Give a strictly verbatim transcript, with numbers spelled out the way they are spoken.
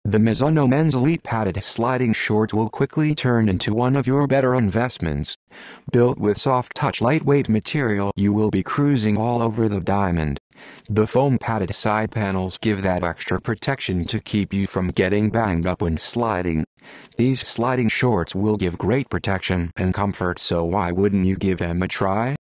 The Mizuno Men's Elite Padded Sliding Shorts will quickly turn into one of your better investments. Built with soft-touch lightweight material, you will be cruising all over the diamond. The foam padded side panels give that extra protection to keep you from getting banged up when sliding. These sliding shorts will give great protection and comfort, so why wouldn't you give them a try?